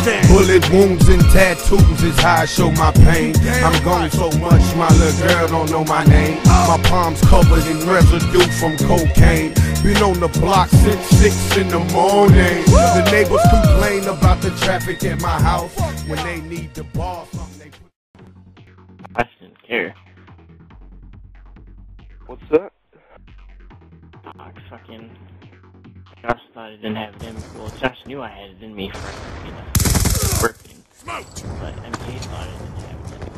Bullet wounds and tattoos is how I show my pain. I'm gone so much, my little girl don't know my name. My palms covered in residue from cocaine. Been on the block since 6 in the morning. The neighbors complain about the traffic at my house. When they need the boss, I didn't care. What's that? Fucking Josh thought I didn't have it in me. Well, Josh knew I had it in me for working. But MJ thought I didn't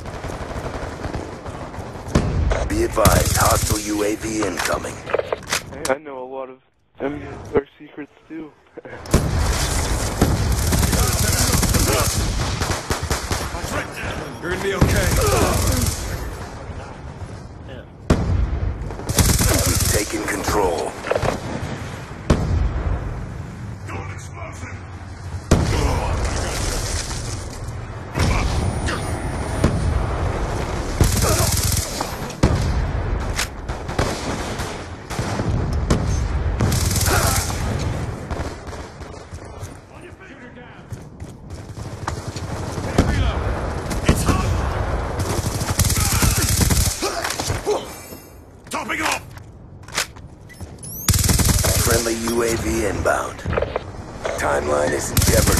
have it. Be advised, hostile UAV incoming. Hey, I know a lot of MJ's dark secrets too. you're gonna be okay. We've taken control. Friendly UAV inbound. Timeline is in jeopardy.